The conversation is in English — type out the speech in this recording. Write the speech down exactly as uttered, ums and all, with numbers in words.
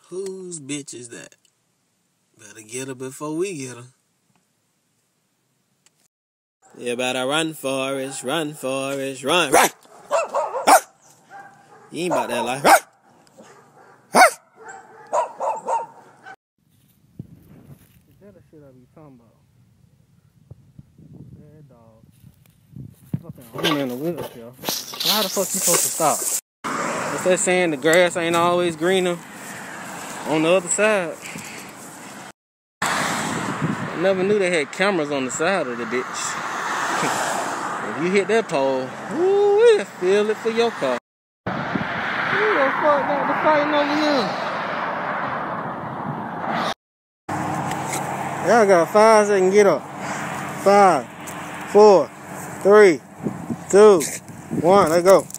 Whose bitch is that? Better get her before we get her. You better run, Forrest, run, Forrest, run. Run! You ain't about that life. Is that the shit I be talking about? That dog. Fucking I'm in the wheelchair. How the fuck you supposed to stop? What's that saying? The grass ain't always greener on the other side. I never knew they had cameras on the side of the bitch. If you hit that pole, woo, feel it for your car. Who the fuck got the fighting over here? Y'all got five seconds, get up. Five, four, three, two, one, let's go.